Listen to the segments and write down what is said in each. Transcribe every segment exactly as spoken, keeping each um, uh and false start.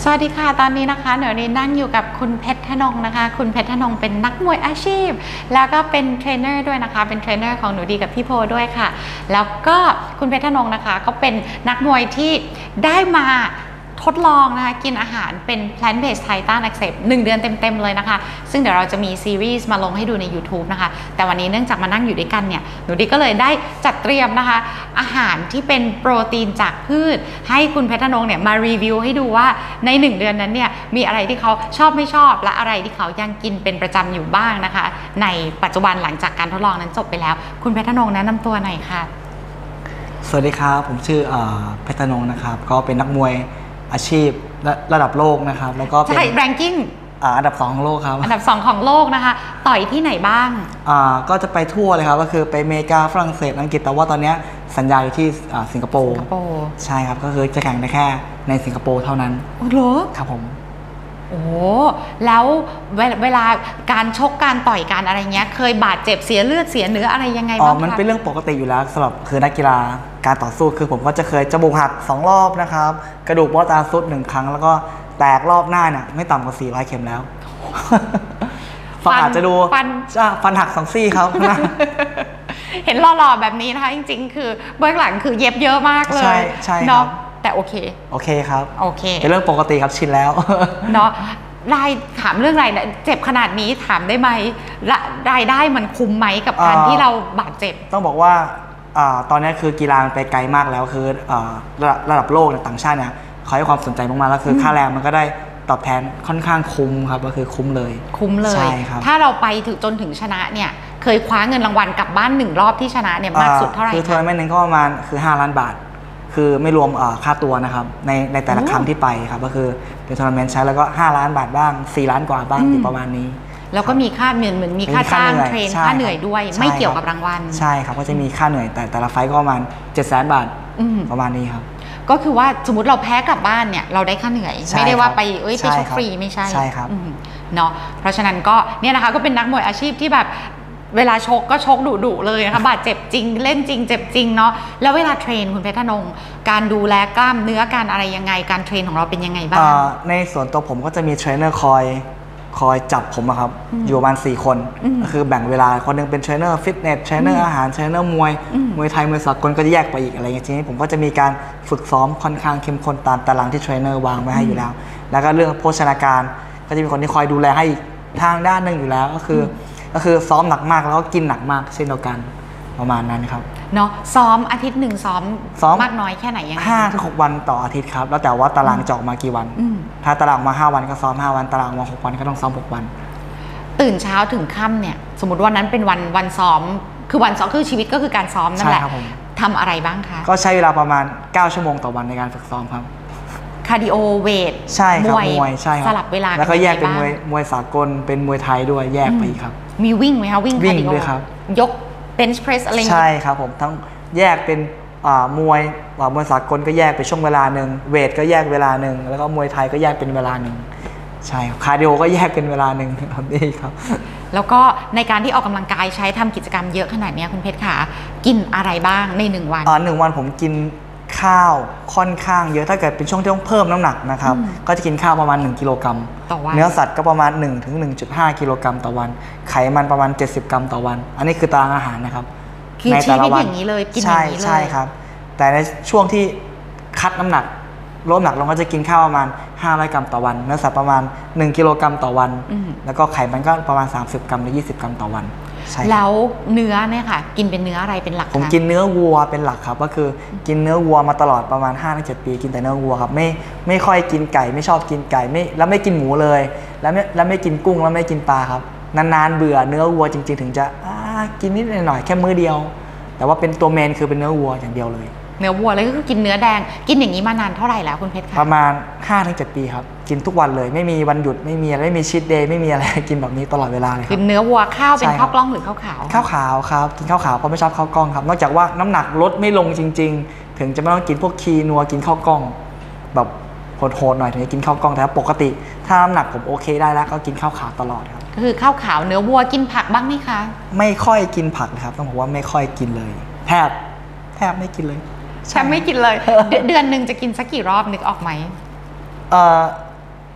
สวัสดีค่ะตอนนี้นะคะเดี๋ยวนี้นั่งอยู่กับคุณเพชรธนงนะคะคุณเพชรธนงเป็นนักมวยอาชีพแล้วก็เป็นเทรนเนอร์ด้วยนะคะเป็นเทรนเนอร์ของหนูดีกับพี่โพด้วยค่ะแล้วก็คุณเพชรธนงนะคะก็เป็นนักมวยที่ได้มาทดลองนะคะกินอาหารเป็น plant based Thai ต้านอักเสบหนึ่งเดือนเต็มๆเลยนะคะซึ่งเดี๋ยวเราจะมีซีรีส์มาลงให้ดูใน YouTube นะคะแต่วันนี้เนื่องจากมานั่งอยู่ด้วยกันเนี่ยหนูดีก็เลยได้จัดเตรียมนะคะอาหารที่เป็นโปรตีนจากพืชให้คุณเพชรธนงเนี่ยมารีวิวให้ดูว่าในหนึ่งเดือนนั้นเนี่ยมีอะไรที่เขาชอบไม่ชอบและอะไรที่เขายังกินเป็นประจำอยู่บ้างนะคะในปัจจุบันหลังจากการทดลองนั้นจบไปแล้วคุณเพชรธนงแนะนำตัวหน่อยค่ะสวัสดีครับผมชื่อเพชรธนงนะครับก็เป็นนักมวยอาชีพระดับโลกนะครับแล้วก็เป็นใช่ ranking อันดับสองของโลกครับอันดับสองของโลกนะคะต่อยที่ไหนบ้างอ่าก็จะไปทั่วเลยครับก็คือไปอเมริกาฝรั่งเศสอังกฤษแต่ว่าตอนนี้สัญญาอยู่ที่สิงคโปร์สิงคโปร์ใช่ครับก็คือจะแข่งได้แค่ในสิงคโปร์เท่านั้นโอ้โหครับผมโอ้แล้วเวลาการชกการต่อยการอะไรเงี้ยเคยบาดเจ็บเสียเลือดเสียเนื้ออะไรยังไงบ้างคะอ๋อมันเป็นเรื่องปกติอยู่แล้วสำหรับคือนักกีฬาการต่อสู้คือผมก็จะเคยจมูกหักสองรอบนะครับกระดูกบอตาซุดหนึ่งครั้งแล้วก็แตกรอบหน้าเนี่ยไม่ต่ำกว่าสี่ร้อยเข็มแล้วฟันอาจจะดูฟันฟันหักสองซี่ครับเห็นหล่อๆแบบนี้นะคะจริงๆคือเบื้องหลังคือเย็บเยอะมากเลยใช่ใช่ครับแต่โอเคโอเคครับโอเคเป็นเรื่องปกติครับชินแล้วเนาะรายถามเรื่องรายเจ็บขนาดนี้ถามได้ไหมรายได้มันคุ้มไหมกับการที่เราบาดเจ็บต้องบอกว่าตอนนี้คือกีฬามันไปไกลมากแล้วคือระดับโลกต่างชาติเนี่ยเขาให้ความสนใจมากๆแล้วคือค่าแรงมันก็ได้ตอบแทนค่อนข้างคุ้มครับก็คือคุ้มเลยคุ้มเลยใช่ครับถ้าเราไปถึงจนถึงชนะเนี่ยเคยคว้าเงินรางวัลกลับบ้านหนึ่งรอบที่ชนะเนี่ยมากสุดเท่าไหร่คือทัวร์นาเมนต์นึงก็ประมาณคือห้าล้านบาทคือไม่รวมค่าตัวนะครับในในแต่ละครั้งที่ไปครับก็คือเป็นทัวร์นาเมนต์ใช้แล้วก็ห้าล้านบาทบ้างสี่ล้านกว่าบ้างอยู่ประมาณนี้แล้วก็มีค่าเหมือนเหมือนมีค่าจ้างเทรนค่าเหนื่อยด้วยไม่เกี่ยวกับรางวัลใช่ครับก็จะมีค่าเหนื่อยแต่แต่ละไฟก็ประมาณเจ็ดแสนบาทประมาณนี้ครับก็คือว่าสมมติเราแพ้กลับบ้านเนี่ยเราได้ค่าเหนื่อยไม่ได้ว่าไปเอ้ยไปชกฟรีไม่ใช่ใช่ครับเนาะเพราะฉะนั้นก็เนี่ยนะคะก็เป็นนักมวยอาชีพที่แบบเวลาชกก็ชกดุดุเลยนะคะบาดเจ็บจริงเล่นจริงเจ็บจริงเนาะแล้วเวลาเทรนคุณเพชรธนงการดูแลกล้ามเนื้อการอะไรยังไงการเทรนของเราเป็นยังไงบ้างในส่วนตัวผมก็จะมีเทรนเนอร์คอยคอยจับผมครับอยู่ประมาณสี่คนก็คือแบ่งเวลาคนนึงเป็นเทรนเนอร์ฟิตเนสเทรนเนอร์อาหารเทรนเนอร์มวยมวยไทยมวยสากลก็จะแยกไปอีกอะไรอย่างเงี้ยทีนี้ผมก็จะมีการฝึกซ้อมค่อนข้างเข้มข้นตามตารางที่เทรนเนอร์วางไว้ให้อยู่แล้วแล้วก็เรื่องโภชนาการก็จะมีคนที่คอยดูแลให้ทางด้านหนึ่งอยู่แล้วก็คือก็คือซ้อมหนักมากแล้วก็กินหนักมากเช่นเดียวกันประมาณนั้นครับเนาะซ้อมอาทิตย์หนึ่งซ้อมมากน้อยแค่ไหนยังไงห้าถึงหกวันต่ออาทิตย์ครับแล้วแต่ว่าตารางจะออกมากี่วันถ้าตารางมาห้าวันก็ซ้อมห้าวันตารางมาหกวันก็ต้องซ้อมหกวันตื่นเช้าถึงค่ำเนี่ยสมมติวันนั้นเป็นวันวันซ้อมคือวันซ้อมคือชีวิตก็คือการซ้อมนั่นแหละทำอะไรบ้างคะก็ใช้เวลาประมาณเก้าชั่วโมงต่อวันในการฝึกซ้อมครับคาร์ดิโอเวทใช่ครับมวยใช่สลับเวลาแล้วก็แยกเป็นมวยมวยสากลเป็นมวยไทยด้วยแยกไปครับมีวิ่งไหมคะวิ่งวิ่งด้วยครับยกเบนช์เพรสอะไรใช่ครับผมทั้งแยกเป็นมวยมวยสากลก็แยกไปช่วงเวลาหนึ่งเวทก็แยกเวลาหนึ่งแล้วก็มวยไทยก็แยกเป็นเวลาหนึ่งใช่คาร์ดิโอก็แยกเป็นเวลาหนึ่งครับนี่ครับแล้วก็ในการที่ออกกำลังกายใช้ทำกิจกรรมเยอะขนาดนี้คุณเพชรขากินอะไรบ้างในหนึ่งวันอ๋อหนึ่งวันผมกินข้าวค่อนข้างเยอะถ้าเกิดเป็นช่วงที่ต้องเพิ่มน้ำหนักนะครับก็จะกินข้าวประมาณหนึ่งกิโลกรัมต่อวันเนื้อสัตว์ก็ประมาณหนึ่งถึงหนึ่งจุดห้ากิโลกรัมต่อวันไขมันประมาณเจ็ดสิบกรัมต่อวันอันนี้คือตารางอาหารนะครับในแต่ละวันอย่างนี้เลยกินอย่างนี้เลยใช่ครับแต่ในช่วงที่คัดน้ำหนักลดน้ำหนักลงก็จะกินข้าวประมาณห้าร้อยกรัมต่อวันเนื้อสัตว์ประมาณหนึ่งกิโลกรัมต่อวันแล้วก็ไขมันก็ประมาณสามสิบกรัมหรือยี่สิบกรัมต่อวันแล้วเนื้อเนี่ยค่ะกินเป็นเนื้ออะไรเป็นหลักผมกินเนื้อวัวเป็นหลักครับก็คือกินเนื้อวัวมาตลอดประมาณ ห้าถึงเจ็ด ปีกินแต่เนื้อวัวครับไม่ไม่ค่อยกินไก่ไม่ชอบกินไก่ไม่แล้วไม่กินหมูเลยแล้วไม่แล้วไม่กินกุ้งแล้วไม่กินปลาครับนานๆเบื่อเนื้อวัวจริงๆถึงจะกินนิดหน่อยแค่มื้อเดียวแต่ว่าเป็นตัวเมนคือเป็นเนื้อวัวอย่างเดียวเลยเนื้อวัวเลยก็คือกินเนื้อแดงกินอย่างนี้มานานเท่าไหร่แล้วคุณเพชรคะประมาณ ห้าถึงเจ็ด ปีครับกินทุกวันเลยไม่มีวันหยุดไม่มีอะไรไม่มีชีทเดย์ไม่มีอะไรกินแบบนี้ตลอดเวลาเลยครับกินเนื้อวัวข้าวเป็นข้าวกล้องหรือข้าวขาวข้าวขาวครับกินข้าวขาวเพราะไม่ชอบข้าวกล้องครับนอกจากว่าน้ำหนักลดไม่ลงจริงๆถึงจะไม่ต้องกินพวกคีนัวกินข้าวกล้องแบบโหดๆหน่อยถึงจะกินข้าวกล้องแต่ปกติถ้าน้ำหนักผมโอเคได้แล้วก็กินข้าวขาวตลอดครับก็คือข้าวขาวเนื้อวัวกินผักบ้างไหมคะไม่ค่อยกินผักนะครับต้องบอกว่าไม่ค่อยกินเลยแทบแทบไม่กินเลยแทบไม่กินเลยเดือนหนึ่งจะกินสักกี่รอบนึกออกไหมเอ่อ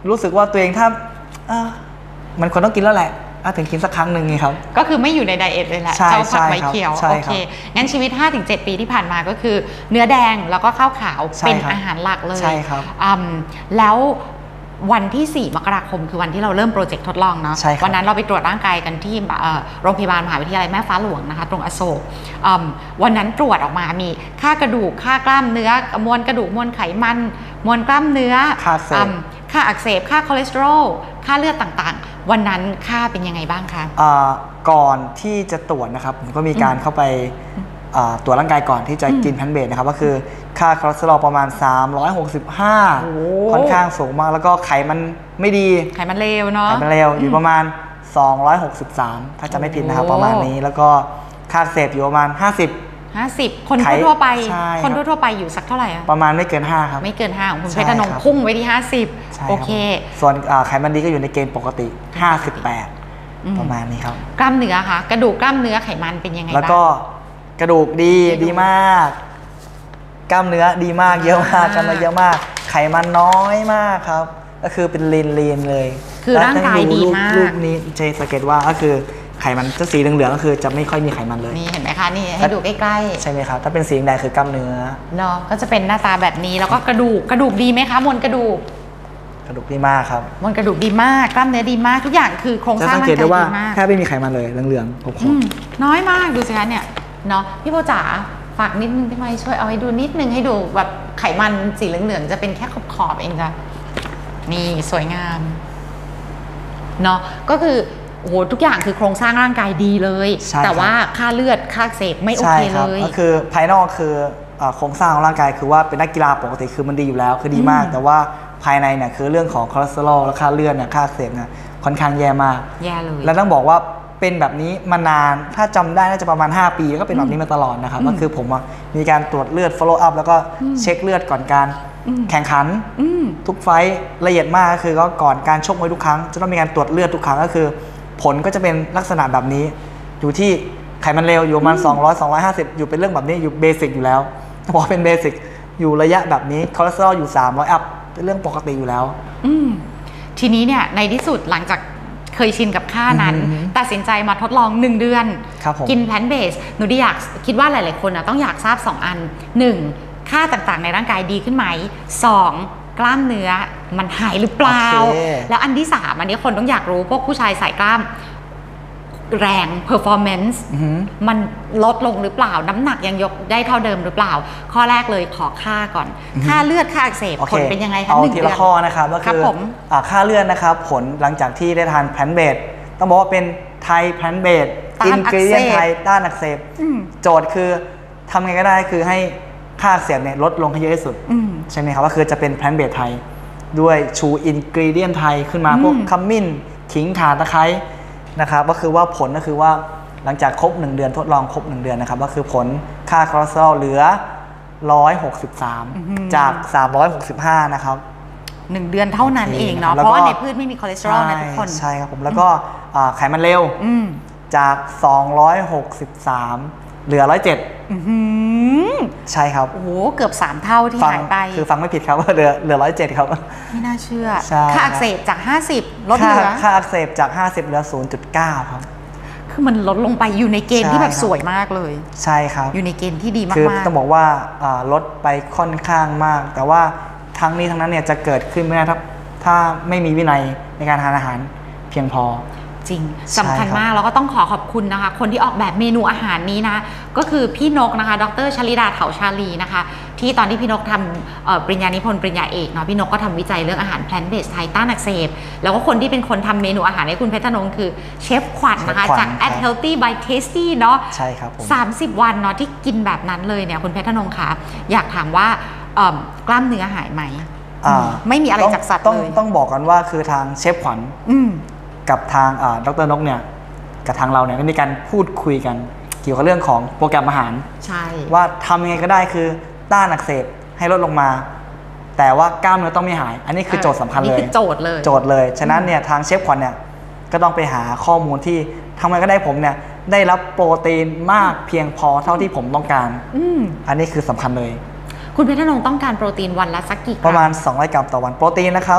รู้สึกว่าตัวเองถ้ามันควรต้องกินแล้วแหละถึงกินสักครั้งหนึ่งไงครับก็คือไม่อยู่ในไดเอทเลยแหละเจ้าผักใบเขียวโอเคงั้นชีวิต ห้าถึงเจ็ด ปีที่ผ่านมาก็คือเนื้อแดงแล้วก็ข้าวขาวเป็นอาหารหลักเลยใช่ครับแล้ววันที่สี่มกราคมคือวันที่เราเริ่มโปรเจกต์ทดลองเนาะวันนั้นเราไปตรวจร่างกายกันที่โรงพยาบาลมหาวิทยาลัยแม่ฟ้าหลวงนะคะตรงอโศกวันนั้นตรวจออกมามีค่ากระดูกค่ากล้ามเนื้อมวลกระดูกมวลไขมันมวลกล้ามเนื้อค่าอักเสบค่าคอเลสเตอรอลค่าเลือดต่างๆวันนั้นค่าเป็นยังไงบ้างคะก่อนที่จะตรวจนะครับผมก็มีการเข้าไปตรวจร่างกายก่อนที่จะกินแพนเบสนะครับก็คือค่าคอเลสเตอรอลประมาณสามร้อยหกสิบห้าค่อนข้างสูงมากแล้วก็ไขมันไม่ดีไขมันเลวเนาะไขมันเลวอยู่ประมาณสองร้อยหกสิบสามถ้าจะไม่ผิดนะครับประมาณนี้แล้วก็ค่าเสพอยู่ประมาณห้าสิบห้าสิบคนทั่วไปคนทั่วไปอยู่สักเท่าไหร่ประมาณไม่เกินห้าครับไม่เกินห้าของคุณเพชรธนงพุ่งไว้ที่ห้าสิบโอเคส่วนไขมันดีก็อยู่ในเกณฑ์ปกติห้าสิบแปดประมาณนี้ครับกล้ามเนื้อค่ะกระดูกกล้ามเนื้อไขมันเป็นยังไงบ้างแล้วก็กระดูกดีดีมากกล้ามเนื้อดีมากเยอะมากกล้ามเนื้อเยอะมากไขมันน้อยมากครับก็คือเป็นลีนลีนเลยคือร่างกายดีมากรูปนี้เจสังเกตว่าก็คือไขมันจะสีเหลืองๆก็คือจะไม่ค่อยมีไขมันเลยนี่เห็นไหมคะนี่ให้ดูใกล้ๆใช่ไหมครับถ้าเป็นสีแดงคือกล้ามเนื้อเนาะก็จะเป็นหน้าตาแบบนี้แล้วก็กระดูกกระดูกดีไหมคะมวลกระดูกกระดูกดีมากครับมวลกระดูกดีมากกล้ามเนื้อดีมากทุกอย่างคือโครงสร้างร่างกายดีมากแค่ไม่มีไขมันเลยเหลืองๆขอบๆน้อยมากดูสิคะเนี่ยเนาะพี่โบจ๋าฝากนิดนึงได้ไหมช่วยเอาให้ดูนิดนึงให้ดูแบบไขมันสีเหลืองๆจะเป็นแค่ขอบๆเองจ้ะนี่สวยงามเนาะก็คือโอ้โหทุกอย่างคือโครงสร้างร่างกายดีเลยแต่ว่าค่าเลือดค่าเสพไม่โอเคเลยก็คือภายนอกคือโครงสร้างของร่างกายคือว่าเป็นนักกีฬาปกติคือมันดีอยู่แล้วคือดีมากแต่ว่าภายในเนี่ยคือเรื่องของคอเลสเตอรอลและค่าเลือดเนี่ยค่าเสพเนี่ยค่อนข้างแย่มากแย่เลยแล้วต้องบอกว่าเป็นแบบนี้มานานถ้าจำได้น่าจะประมาณห้าปีแล้วก็เป็นแบบนี้มาตลอดนะครับก็คือผมมีการตรวจเลือด follow up แล้วก็เช็คเลือดก่อนการแข่งขันทุกไฟต์ละเอียดมากก็คือก็ก่อนการชกมวยทุกครั้งจะต้องมีการตรวจเลือดทุกครั้งก็คือผลก็จะเป็นลักษณะแบบนี้อยู่ที่ไขมันเลวอยู่ประมาณสองร้อย สองร้อยห้าสิบอยู่เป็นเรื่องแบบนี้อยู่เบสิกอยู่แล้วพอเป็นเบสิกอยู่ระยะแบบนี้คอเลสเตอรอลอยู่สามร้อยอัพเป็นเรื่องปกติอยู่แล้วทีนี้เนี่ยในที่สุดหลังจากเคยชินกับค่านั้นตัดสินใจมาทดลองหนึ่งเดือนกินแพลนท์เบสหนูดิอยากคิดว่าหลายๆคนนะต้องอยากทราบสองอันหนึ่งค่าต่างๆในร่างกายดีขึ้นไหมสองกล้ามเนื้อมันหายหรือเปล่า okay. แล้วอันที่สามอันนี้คนต้องอยากรู้พวกผู้ชายใส่กล้ามแรง performance มันลดลงหรือเปล่าน้ำหนักยังยกได้เท่าเดิมหรือเปล่าข้อแรกเลยขอค่าก่อนค่าเลือดค่าอักเสบ okay. ผลเป็นยังไงคะหนึ่งเดือนเอาทีละข้อนะครับก็คือค่าเลือดนะครับผลหลังจากที่ได้ทานแพลนท์เบสต้องบอกว่าเป็นไทยแพลนท์เบสอินกรีเดียนไทยต้านอักเสบโจทย์คือทำไงก็ได้คือให้ค่าอักเสบเนี่ยลดลงให้เยอะที่สุดใช่ไหมครับก็คือจะเป็นแพลนท์เบสไทยด้วยชูอินกรีเดียนไทยขึ้นมาพวกขมิ้นขิงข่าตะไคร้นะครับก็คือว่าผลก็คือว่าหลังจากครบหนึ่งเดือนทดลองครบหนึ่งเดือนนะครับก็คือผลค่าคอเลสเตอรอลเหลือหนึ่งร้อยหกสิบสามจากสามร้อยหกสิบห้านะครับหนึ่งเดือนเท่านั้นเองเนาะเพราะว่าในพืชไม่มีคอเลสเตอรอลนะทุกคนใช่ครับผมแล้วก็ไขมันเลวจากสองร้อยหกสิบสามเหลือหนึ่งร้อยเจ็ดใช่ครับโอ้โหเกือบสามเท่าที่หายไปคือฟังไม่ผิดครับว่าเหลือเหลือหนึ่งร้อยเจ็ดครับไม่น่าเชื่อค่าอักเสบจากห้าสิบลดเหลือค่าอักเสบจากห้าสิบเหลือ ศูนย์จุดเก้า ครับคือมันลดลงไปอยู่ในเกณฑ์ที่แบบสวยมากเลยใช่ครับอยู่ในเกณฑ์ที่ดีมากๆคือต้องบอกว่าลดไปค่อนข้างมากแต่ว่าทั้งนี้ทั้งนั้นเนี่ยจะเกิดขึ้นไม่ได้ถ้าถ้าไม่มีวินัยในการทานอาหารเพียงพอจริงสำคัญมากแล้วก็ต้องขอขอบคุณนะคะคนที่ออกแบบเมนูอาหารนี้นะก็คือพี่นกนะคะดรชลิดาเถาชาลีนะคะที่ตอนที่พี่นกทำปริญญานิพนธ์ปริญญาเอกเนาะพี่นกก็ทำวิจัยเรื่องอาหารแพลนท์เบสไทยต้านอักเสบแล้วก็คนที่เป็นคนทำเมนูอาหารให้คุณเพชรธนงคือเชฟขวัญนะคะจาก At Healthy by Tasty เนาะใช่ครับผมสามสิบวันเนาะที่กินแบบนั้นเลยเนี่ยคุณเพชรธนงคะอยากถามว่ากล้ามเนื้อหายไหมไม่มีอะไรจากสัตว์เลยต้องบอกกันว่าคือทางเชฟขวัญกับทางดร.นกเนี่ยกับทางเราเนี่ยได้มีการพูดคุยกันเกี่ยวกับเรื่องของโปรแกรมอาหารใช่ว่าทำยังไงก็ได้คือต้านอักเสบให้ลดลงมาแต่ว่ากล้ามเนื้อต้องไม่หายอันนี้คือโจทย์สำคัญเลยนี่คือโจทย์เลยโจทย์เลยฉะนั้นเนี่ยทางเชฟขวัญเนี่ยก็ต้องไปหาข้อมูลที่ทำไงก็ได้ผมเนี่ยได้รับโปรตีนมากเพียงพอเท่าที่ผมต้องการอันนี้คือสำคัญเลยคุณเพชรธนงต้องการโปรตีนวันละสักกี่กรัมประมาณสองร้อยกรัมต่อวันโปรตีนนะครับ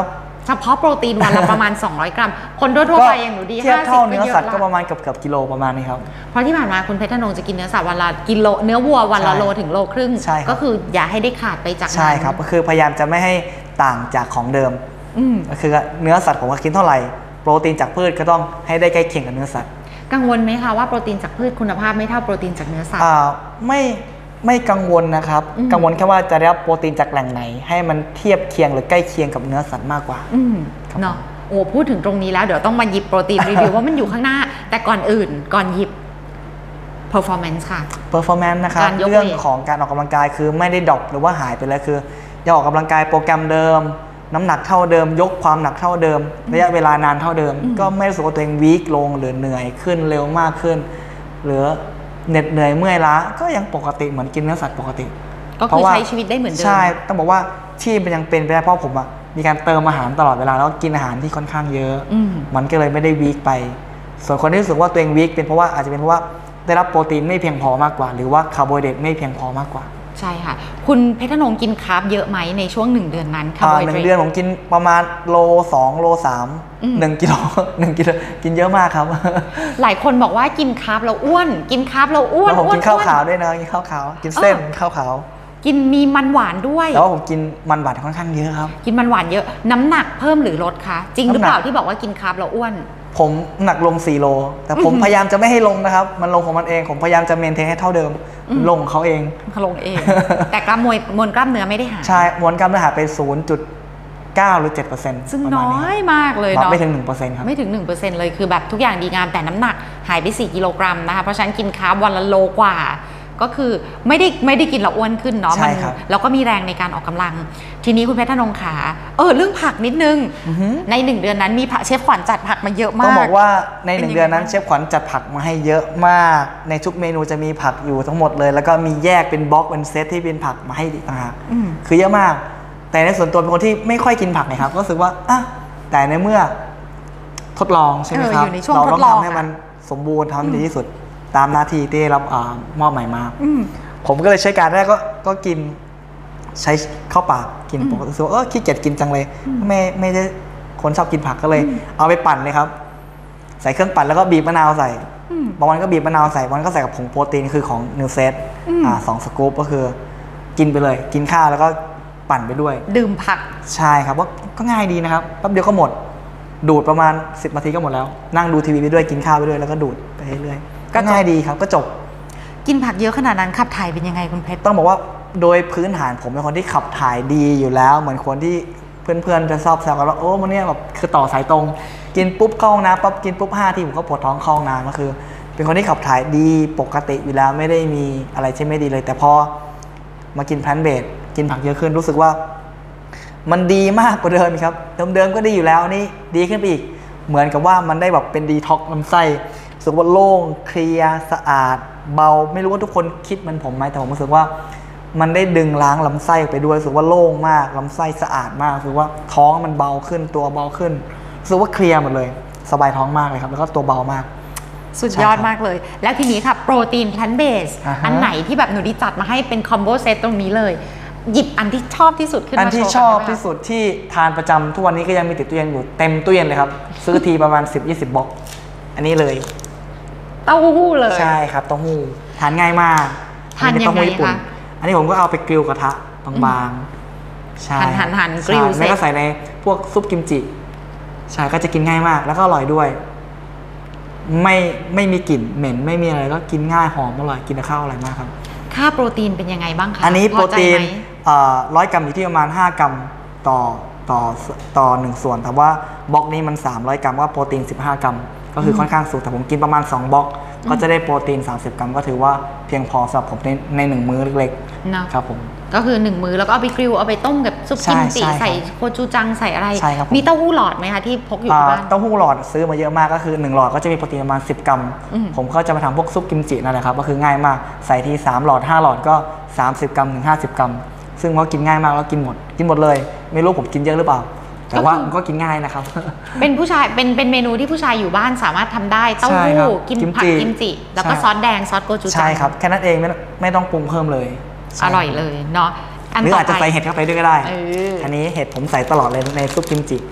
เฉพาะโปรตีนวันละประมาณ สองร้อย กรัม คนทั่วๆไปอย่างหนูดีเทียบเท่าเนื้อสัตว์ห้าสิบก็ประมาณเกือบเกือบกิโลประมาณนี้ครับเพราะที่ผ่านมาคุณเพชรธนงจะกินเนื้อสัตว์วันละกิโลเนื้อวัววันละโลถึงโลครึ่งก็คืออย่าให้ได้ขาดไปจากนั้นใช่ครับก็คือพยายามจะไม่ให้ต่างจากของเดิมก็คือเนื้อสัตว์ผมก็กินเท่าไหร่โปรตีนจากพืชก็ต้องให้ได้ใกล้เคียงกับเนื้อสัตว์กังวลไหมคะว่าโปรตีนจากพืชคุณภาพไม่เท่าโปรตีนจากเนื้อสัตว์อ่าไม่ไม่กังวลนะครับกังวลแค่ว่าจะได้รับโปรตีนจากแหล่งไหนให้มันเทียบเคียงหรือใกล้เคียงกับเนื้อสัตว์มากกว่าเนาะโอ้พูดถึงตรงนี้แล้วเดี๋ยวต้องมาหยิบโปรตีนรีวิวว่ามันอยู่ข้างหน้าแต่ก่อนอื่นก่อนหยิบ performance ค่ะ performance นะครับเรื่องของการออกกำลังกายคือไม่ได้ดรอปหรือว่าหายไปเลยคือยังออกกำลังกายโปรแกรมเดิมน้ำหนักเท่าเดิมยกความหนักเท่าเดิมระยะเวลานานเท่าเดิมก็ไม่รู้สึกว่าตัวเองวีคลงหรือเหนื่อยขึ้นเร็วมากขึ้นหรือเหน็ดเหนื่อยเมื่อยล้าก็ยังปกติเหมือนกินเนื้อสัตว์ปกติก็คือใช้ชีวิตได้เหมือนเดิมใช่ต้องบอกว่าที่มันยังเป็นไปได้เพราะผมอะมีการเติมอาหารตลอดเวลาแล้วกินอาหารที่ค่อนข้างเยอะมันก็เลยไม่ได้วีคไปส่วนคนที่รู้สึกว่าตัวเองวีคเป็นเพราะว่าอาจจะเป็นเพราะว่าได้รับโปรตีนไม่เพียงพอมากกว่าหรือว่าคาร์โบไฮเดรตไม่เพียงพอมากกว่าใช่ค่ะคุณเพชรธนงกินคาร์บเยอะไหมในช่วงหนึ่งเดือนนั้นคาร์โบไฮเดรตหนึ่งเดือนผมกินประมาณโลสองโลสามหนึ่งกิโลหนึ่งกิโลกินเยอะมากครับหลายคนบอกว่ากินคาร์บเราอ้วนกินคาร์บเราอ้วนแล้วผมกินข้าวขาวด้วยนะกินข้าวขาวกินเส้นข้าวขาวกินมีมันหวานด้วยแต่ว่าผมกินมันหวานค่อนข้างเยอะครับกินมันหวานเยอะน้ำหนักเพิ่มหรือลดคะจริงหรือเปล่าที่บอกว่ากินคาร์บเราอ้วนผมหนักลงสี่โลแต่ผมพยายามจะไม่ให้ลงนะครับมันลงของมันเองผมพยายามจะเมนเทนให้เท่าเดิมลงเขาเองเขาลงเองแต่กล้ามมวยมวลกล้ามเนื้อไม่ได้หายใช่มวลกล้ามเนื้อหายไป ศูนย์จุดเก้า หรือ เจ็ดเปอร์เซ็นต์ซึ่งน้อยมากเลยเนาะไม่ถึง หนึ่งเปอร์เซ็นต์ ครับไม่ถึง หนึ่งเปอร์เซ็นต์ เลยคือแบบทุกอย่างดีงามแต่น้ำหนักหายไปสี่กิโลกรัมนะคะเพราะฉะนั้นกินคาร์บวันละโลกว่าก็คือไม่ได้ไม่ได้กินเราอ้วนขึ้นเนาะมันแล้วก็มีแรงในการออกกำลังทีนี้คุณเพชรธนงขาเออเรื่องผักนิดนึงในหนึ่งเดือนนั้นมีผักเชฟขวัญจัดผักมาเยอะมากต้องบอกว่าในหนึ่งเดือนนั้นเชฟขวัญจัดผักมาให้เยอะมากในทุกเมนูจะมีผักอยู่ทั้งหมดเลยแล้วก็มีแยกเป็นบล็อกเป็นเซตที่เป็นผักมาให้อีกต่างหากคือเยอะมากแต่ในส่วนตัวเป็นคนที่ไม่ค่อยกินผักนะครับก็รู้สึกว่าอ่ะแต่ในเมื่อทดลองใช่ไหมครับเราต้องทำให้มันสมบูรณ์ทำให้ดีที่สุดตามหน้าที่ที่รับมอบหมายมาผมก็เลยใช้การแรกก็ก็กินใช้เข้าปากกินปกติเออขี้เกียจกินจังเลยไม่ไม่ได้คนชอบกินผักก็เลยเอาไปปั่นเลยครับใส่เครื่องปั่นแล้วก็บีบมะนาวใส่บางวันก็บีบมะนาวใส่บางวันก็ใส่กับผงโปรตีนคือของนิวเซตอ่าสองสกู๊ปก็คือกินไปเลยกินข้าวแล้วก็ปั่นไปด้วยดื่มผักใช่ครับว่าก็ง่ายดีนะครับแป๊บเดียวก็หมดดูดประมาณสิบนาทีก็หมดแล้วนั่งดูทีวีไปด้วยกินข้าวไปด้วยแล้วก็ดูดไปเรื่อยๆก็ง่ายดีครับก็จบกินผักเยอะขนาดนั้นขับถ่ายเป็นยังไงคุณเพชรต้องบอกว่าโดยพื้นฐานผมเป็นคนที่ขับถ่ายดีอยู่แล้วเหมือนคนที่เพื่อนๆจะชอบแซวกันว่าโอ้มันเนี่ยแบบคือต่อสายตรงกินปุ๊บเข้าห้องน้ำปั๊บกินปุ๊บห้าทีผมก็ปวดท้องเข้าห้องน้ำก็คือเป็นคนที่ขับถ่ายดีปกติอยู่แล้วไม่ได้มีอะไรที่ไม่ดีเลยแต่พอมากินแพลนเบสกินผักเยอะขึ้นรู้สึกว่ามันดีมากกว่าเดิมครับเดิมๆก็ดีอยู่แล้วนี่ดีขึ้นไปอีกเหมือนกับว่ามันได้แบบเป็นดีท็อกลำไส้รู้สึกว่าโล่งเคลียร์สะอาดเบาไม่รู้ว่าทุกคนคิดเหมือนผมไหมแต่ผมรู้สึกว่ามันได้ดึงล้างลำไส้ไปด้วยรู้สึกว่าโล่งมากลำไส้สะอาดมากรู้สึกว่าท้องมันเบาขึ้นตัวเบาขึ้นรู้สึกว่าเคลียร์หมดเลยสบายท้องมากเลยครับแล้วก็ตัวเบามากสุดยอดมากเลยแล้วทีนี้ค่ะโปรตีนแพลนท์เบสอันไหนที่แบบหนูดีจัดมาให้เป็นคอมโบเซตตรงนี้เลยหยิบอันที่ชอบที่สุดขึ้นมาโชว์อันที่ชอบที่สุดที่ทานประจำทุกวันนี้ก็ยังมีติดตู้เย็นอยู่เต็มตู้เย็นเลยครับซื้อทีประมาณ สิบ ยี่สิบ บล็อกอันนี้เลยเต้าหู้เลยใช่ครับเต้าหู้ทานง่ายมากทานยังไงคะอันนี้ผมก็เอาไปกริลกระทะบางๆใช่หั่นหั่นหั่นกริลเสร็จแล้วก็ใส่ในพวกซุปกิมจิใช่ก็จะกินง่ายมากแล้วก็อร่อยด้วยไม่ไม่มีกลิ่นเหม็นไม่มีอะไรก็กินง่ายหอมอร่อยกินกับข้าวอร่อยมากครับค่าโปรตีนเป็นยังไงบ้างคะอันนี้โปรตีนร้อยกรัมอยู่ที่ประมาณห้ากรัมต่อต่อต่อหนึ่งส่วนแต่ว่าบล็อกนี้มันสามร้อยกรัมก็โปรตีนสิบห้ากรัมก็คือค่อนข้างสูงแต่ผมกินประมาณสองบล็อกก็จะได้โปรตีนสามสิบกรัมก็ถือว่าเพียงพอสำหรับผมในในหนึ่งมื้อเล็กๆครับผมก็คือหนึ่งมื้อแล้วก็เอาไปกริลเอาไปต้มกับซุปกิมจิใส่โคจูจังใส่อะไรมีเต้าหู้หลอดไหมคะที่พกอยู่ที่บ้านเต้าหู้หลอดซื้อมาเยอะมากก็คือหนึ่งหลอดก็จะมีโปรตีนประมาณสิบกรัมผมก็จะมาทำพวกซุปกิมจินั่นแหละครับก็คือง่ายมากใส่ทีสามหลอดห้าหลอดก็สามสิบกรัมถึงห้าสิบกรัมซึ่งก็กินง่ายมากแล้วกินหมดกินหมดเลยไม่รู้ผมกินเยอะหรือเปล่าแต่ว่ามันก็กินง่ายนะครับเป็นผู้ชายเป็นเป็นเมนูที่ผู้ชายอยู่บ้านสามารถทำได้เต้าหู้กินผักกิมจิแล้วก็ซอสแดงซอสโกจูจังใช่ครับแค่นั้นเองไม่ไม่ต้องปรุงเพิ่มเลยอร่อยเลยเนาะหรืออาจจะใส่เห็ดเข้าไปด้วยก็ได้อันนี้เห็ดผมใส่ตลอดเลยในซุปกิมจิ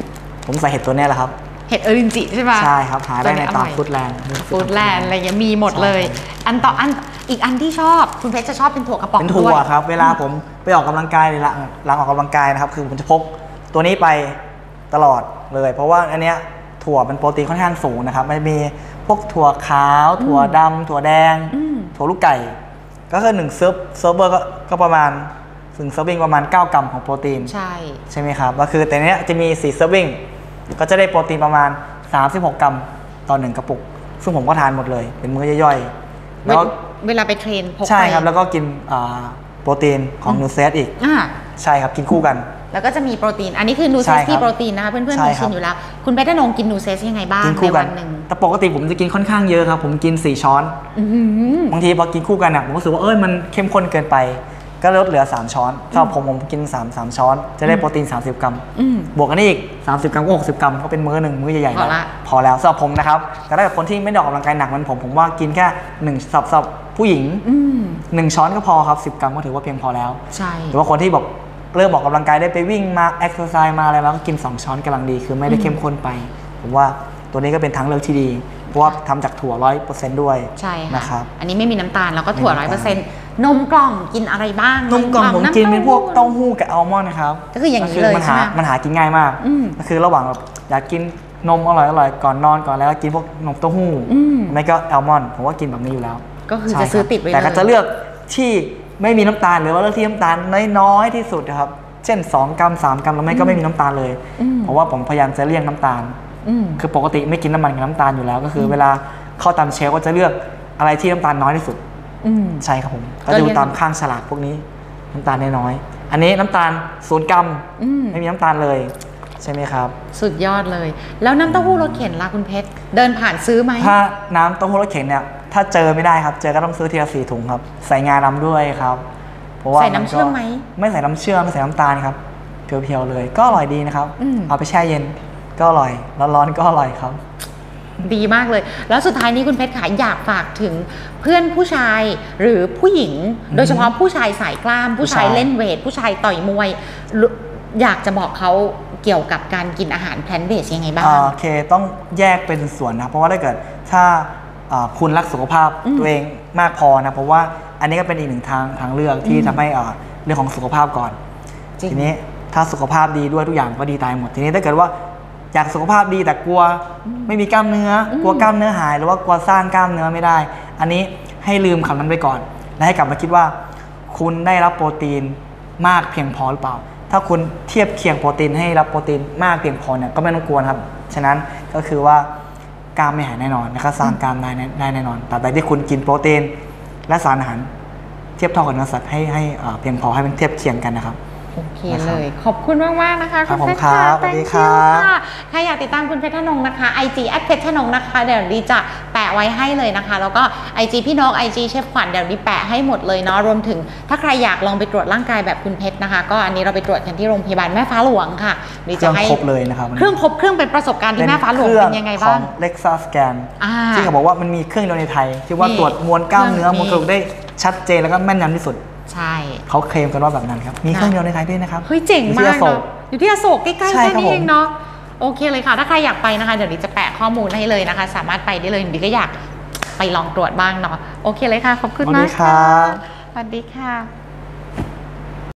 ผมใส่เห็ดตัวนี้แหละครับเห็ดเอรินจิใช่ไหมใช่ครับหาได้ในตามฟู้ดแลนด์ฟู้ดแลนด์อะไรอย่างมีหมดเลยอันต่ออันอีกอันที่ชอบคุณเพชรจะชอบเป็นถั่วกระป๋องเป็นถั่วครับเวลาผมไปออกกำลังกายหลังหลังออกกำลังกายนะครับคือผมจะพกตัวนี้ไปตลอดเลยเพราะว่าอันเนี้ยถั่วเป็นโปรตีนค่อนข้างสูงนะครับมันมีพวกถั่วขาวถั่วดำถั่วแดงถั่วลูกไก่ก็คือหนึ่งเซิร์ฟเซิร์ฟเวอร์ก็ประมาณถึงเซิร์ฟวิ่งประมาณเก้ากรัมของโปรตีนใช่ใช่ไหมครับก็คือแต่เนี้ยจะมีสี่เซิร์ฟวิ่งก็จะได้โปรตีนประมาณสามสิบหกกรัมต่อหนึ่งกระปุกซึ่งผมก็ทานหมดเลยเป็นมื้อย่อยๆแล้วเวลาไปเทรนพกไปใช่ครับแล้วก็กินโปรตีนของนูเซสอีกใช่ครับกินคู่กันแล้วก็จะมีโปรตีนอันนี้คือนูเซสที่โปรตีนนะคะเพื่อนๆคงชินอยู่แล้วคุณเพชรนงกินนูเซสยังไงบ้างในวันหนึ่งแต่ปกติผมจะกินค่อนข้างเยอะครับผมกินสี่ช้อนบางทีพอกินคู่กันผมรู้สึกว่าเอ้ยมันเข้มข้นเกินไปก็ลดเหลือสามช้อนถ้าผมผมกินสาม สามช้อนจะได้โปรตีนสามสิบกรัมบวกกันอีกสามสิบกรัมก็หกสิบกรัมก็เป็นมื้อหนึ่งมื้อใหญ่ๆแล้วพอแล้วสำหรับผมนะครับแต่ถ้าคนที่ไม่ได้ออกกำลังกายหนักเหมือนผมผมว่ากินแค่หนึ่งสับสับผู้หญิงหนึ่งช้อนก็พอครับสิบกรัมก็ถือว่าเพียงพอแล้วใช่หรือว่าคนที่บอกเริ่มออกกำลังกายได้ไปวิ่งมาเอ็กซ์ไซส์มาอะไรแล้วก็กินสองช้อนกำลังดีคือไม่ได้เข้มข้นไปผมว่าตัวนี้ก็เป็นทางเลือกที่ดีเพราะว่าทำจากถั่วร้อยเปอร์เซ็นต์ด้วยใช่ค่ะนะครับอันนี้ไม่มีน้ำตาลแล้วก็ถั่วร้อยเปอร์เซ็นต์นมกล่องกินอะไรบ้างนมกล่องผมกินเป็นพวกเต้าหู้กับอัลมอนด์นะครับก็คืออย่างนี้เลยใช่ไหมมันหากินง่ายมากก็คือระหว่างแบบอยากกินนมอร่อยอร่อยก่อนนอนก่อนแล้วกินพวกนมเต้าหู้ไม่ก็อัลมอนด์ผมว่ากินแบบนี้อยู่แล้วก็คือจะซื้อติดไว้เลยแต่ก็จะเลือกที่ไม่มีน้ำตาลหรือว่าเลือกที่น้ำตาลน้อยๆที่สุดนะครับเช่นสองกรัมสามกรัมแล้วไม่ก็ไม่มีน้ำตาลเลยเพราะว่าผมพยายามจะเลี่ยงน้ำตาลคือปกติไม่กินน้ำมันกับน้ำตาลอยู่แล้วก็คือเวลาเข้าตามเชลก็จะเลือกอะไรที่น้ำตาลน้อยที่สุดใช่ครับผมก็ดูตามข้างฉลากพวกนี้น้ำตาลน้อยๆอันนี้น้ำตาลศูนย์กรัมไม่มีน้ำตาลเลยใช่ไหมครับสุดยอดเลยแล้วน้ำเต้าหู้รสเข็นล่ะคุณเพชรเดินผ่านซื้อไหมถ้าน้ำเต้าหู้รสเข็นเนี่ยถ้าเจอไม่ได้ครับเจอก็ต้องซื้อทีละสี่ถุงครับใส่งาดำด้วยครับเพราะว่าใส่น้ำเชื่อมไหมไม่ใส่น้ำเชื่อมไม่ใส่น้ำตาลครับเพียวๆเลยก็อร่อยดีนะครับเอาไปแช่เย็นก็อร่อยร้อนๆก็อร่อยครับดีมากเลยแล้วสุดท้ายนี้คุณเพชรขาอยากฝากถึงเพื่อนผู้ชายหรือผู้หญิงโดยเฉพาะผู้ชายสายกล้ามผู้ชายเล่นเวทผู้ชายต่อยมวยอยากจะบอกเขาเกี่ยวกับการกินอาหารแพลนท์เบสยังไงบ้างโอเคต้องแยกเป็นส่วนนะเพราะว่าถ้าเกิดถ้าคุณรักสุขภาพตัวเองมากพอนะเพราะว่าอันนี้ก็เป็นอีกหนึ่งทางทางเลือกที่ทำให้เรื่องของสุขภาพก่อนทีนี้ถ้าสุขภาพดีด้วยทุกอย่างก็ดีตายหมดทีนี้ถ้าเกิดว่าอยากสุขภาพดีแต่กลัวไม่มีกล้ามเนื้อกลัวกล้ามเนื้อหายหรือว่ากลัวสร้างกล้ามเนื้อไม่ได้อันนี้ให้ลืมคำนั้นไปก่อนและให้กลับมาคิดว่าคุณได้รับโปรตีนมากเพียงพอหรือเปล่าถ้าคุณเทียบเคียงโปรตีนให้รับโปรตีนมากเพียงพอเนี่ยก็ไม่ต้องกลัวครับฉะนั้นก็คือว่ากล้ามไม่หายแน่นอนนะครับสร้างกล้ามได้ได้แน่นอนแต่ใดที่คุณกินโปรตีนและสารอาหารเทียบเท่ากับเนื้อสัตว์ให้ให้เพียงพอให้มันเทียบเคียงกันนะครับโอเคเลยขอบคุณมากมากนะคะคุณเพชรค่ะสวัสดีครับใครอยากติดตามคุณเพชรธนงนะคะ ไอ จี แอท เพชรธนงนะคะเดี๋ยวดีจะแปะไว้ให้เลยนะคะแล้วก็ ไอ จี พี่นก ไอ จี เชฟขวัญเดี๋ยวดีแปะให้หมดเลยเนาะรวมถึงถ้าใครอยากลองไปตรวจร่างกายแบบคุณเพชรนะคะก็อันนี้เราไปตรวจกันที่โรงพยาบาลแม่ฟ้าหลวงค่ะดีจะให้ครบเลยนะครับเครื่องครบเครื่องเป็นประสบการณ์ที่แม่ฟ้าหลวงเป็นยังไงบ้างเล็กซ่าสแกนที่เขาบอกว่ามันมีเครื่องเดียวในไทยที่ว่าตรวจมวลกล้ามเนื้อมวลกระดูกได้ชัดเจนแล้วก็แม่นยำที่สุดใช่เขาเคลมกันว่าแบบนั้นครับมีเครื่องเดียวในไทยด้วยนะครับเฮ้ยเจ๋งมากเนาะอยู่ที่อโศกใกล้ๆแค่นี้เองเนาะโอเคเลยค่ะถ้าใครอยากไปนะคะเดี๋ยวดิจะแปะข้อมูลให้เลยนะคะสามารถไปได้เลยดิก็อยากไปลองตรวจบ้างเนาะโอเคเลยค่ะขอบคุณมากค่ะสวัสดีค่ะ